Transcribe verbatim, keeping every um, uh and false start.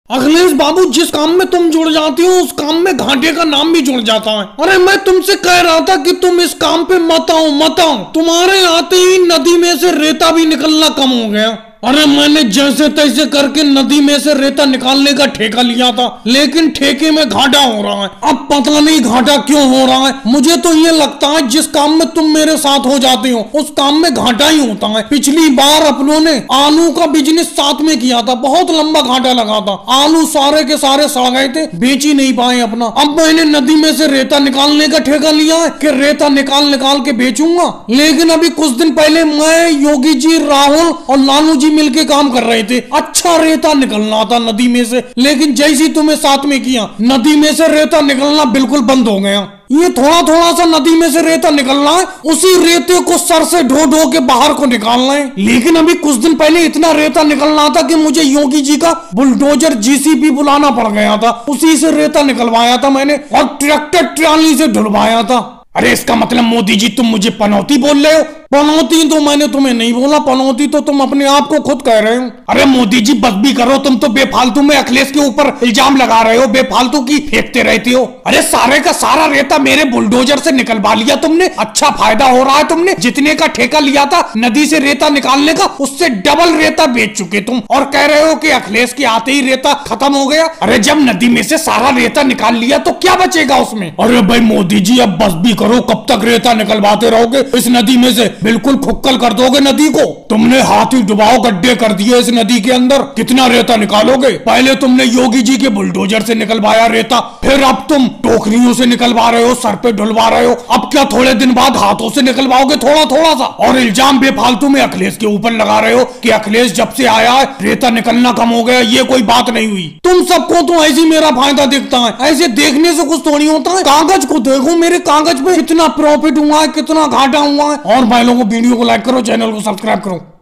अखिलेश बाबू, जिस काम में तुम जुड़ जाती हो उस काम में घाटे का नाम भी जुड़ जाता है। अरे मैं तुमसे कह रहा था कि तुम इस काम पे मत आओ मत आओ। तुम्हारे आते ही नदी में से रेता भी निकलना कम हो गया। अरे मैंने जैसे तैसे करके नदी में से रेता निकालने का ठेका लिया था, लेकिन ठेके में घाटा हो रहा है। अब पता नहीं घाटा क्यों हो रहा है। मुझे तो ये लगता है जिस काम में तुम मेरे साथ हो जाते हो उस काम में घाटा ही होता है। पिछली बार अपनों ने आलू का बिजनेस साथ में किया था, बहुत लंबा घाटा लगा था। आलू सारे के सारे सड़ गए थे, बेच ही नहीं पाए अपना। अब मैंने नदी में से रेता निकालने का ठेका लिया है कि रेता निकाल निकाल के बेचूंगा। लेकिन अभी कुछ दिन पहले मैं, योगी जी, राहुल और लालू जी मिलके काम कर रहे थे। अच्छा रेता निकलना था नदी में से, लेकिन जैसी तुम्हें साथ में किया नदी में से रेता निकलना बिल्कुल बंद हो गया। ये थोड़ा थोड़ा सा नदी में से रेता निकलना है, उसी रेते को सर से ढो ढो के बाहर को निकालना है। लेकिन अभी कुछ दिन पहले इतना रेता निकलना था कि मुझे योगी जी का बुलडोजर जीसीबी बुलाना पड़ गया था। उसी से रेता निकलवाया था मैंने और ट्रैक्टर ट्राली से ढुलवाया था। अरे इसका मतलब मोदी जी तुम मुझे पनौती बोल रहे हो? पनौती तो मैंने तुम्हें नहीं बोला, पनौती तो तुम अपने आप को खुद कह रहे हो। अरे मोदी जी बस भी करो, तुम तो बेफालतू में अखिलेश के ऊपर इल्जाम लगा रहे हो, बेफालतू की फेंकते रहते हो। अरे सारे का सारा रेता मेरे बुलडोजर से निकलवा लिया तुमने, अच्छा फायदा हो रहा है। तुमने जितने का ठेका लिया था नदी से रेता निकालने का, उससे डबल रेता बेच चुके तुम, और कह रहे हो कि अखिलेश के आते ही रेता खत्म हो गया। अरे जब नदी में से सारा रेता निकाल लिया तो क्या बचेगा उसमें? अरे भाई मोदी जी अब बस भी करो, कब तक रेता निकलवाते रहोगे? इस नदी में से बिल्कुल खुक्कल कर दोगे नदी को। तुमने हाथ ही डुबाओ गड्ढे कर दिए इस नदी के अंदर, कितना रेता निकालोगे? पहले तुमने योगी जी के बुलडोजर से निकलवाया रेता, फिर अब तुम टोकरियों से निकलवा रहे हो, सर पे ढुलवा रहे हो। अब क्या थोड़े दिन बाद हाथों से निकलवाओगे थोड़ा थोड़ा सा? और इल्जाम बेफालतू में अखिलेश के ऊपर लगा रहे हो कि अखिलेश जब से आया है रेता निकलना कम हो गया। ये कोई बात नहीं हुई। तुम सबको तो ऐसी मेरा फायदा दिखता है, ऐसे देखने से कुछ थोड़ी होता है। कागज को देखो, मेरे कागज पे कितना प्रॉफिट हुआ है, कितना घाटा हुआ है। और भाई लोगों वीडियो को लाइक करो, चैनल को सब्सक्राइब करो।